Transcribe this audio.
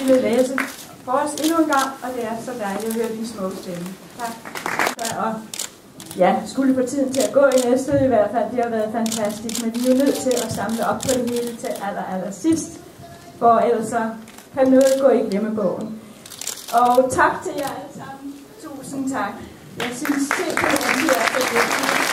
vil læse for os endnu en gang, og det er så dejligt at høre din smukke stemme. Tak. Og ja, skulle få tiden til at gå i næste i hvert fald, det har været fantastisk, men vi er jo nødt til at samle op på det hele til aller sidst, for ellers så kan noget gå i glemmebogen. Og tak til jer alle sammen. Tusind tak. Jeg synes, det er det,